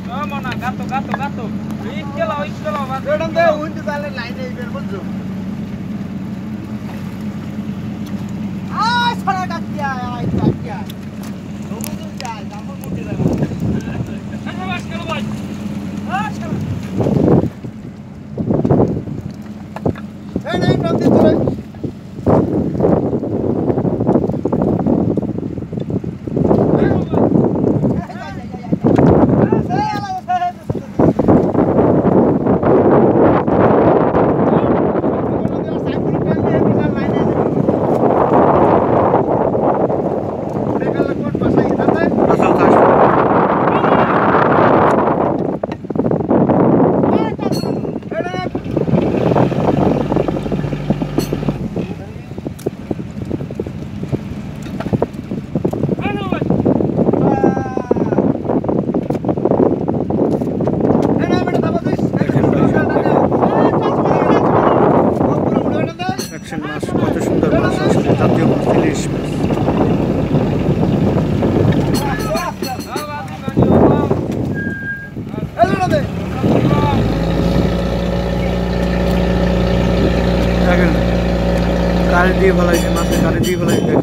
Mana gato. Iskelo. Orang deh untuk jalan lain ini biar muncul. Salah kakia. Kamu tuh jalan, kamu mungkin lah. Kalau bos. Salah. Ini nanti turun. মাছ কত সুন্দর মাছ আসলে জাতীয় মাছ ইলিশ মাছ দেখেন কারি দিয়ে ফেলাইছে মাছে কারি দিয়ে ফেলাইছে দেখেন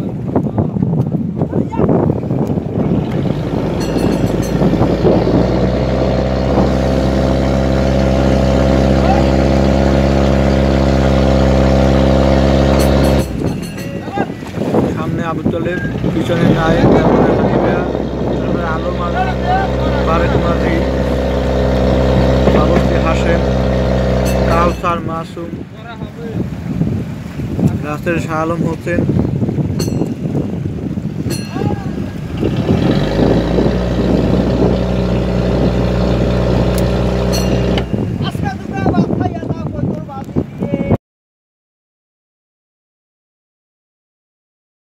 আবুতলের পিছনে নায়ক তারপরে আলো মাছ বারেক মাঝি বাবুর্চি হাসেম কাউসার মাসুম রাস্তার শাহ আলম হোসেন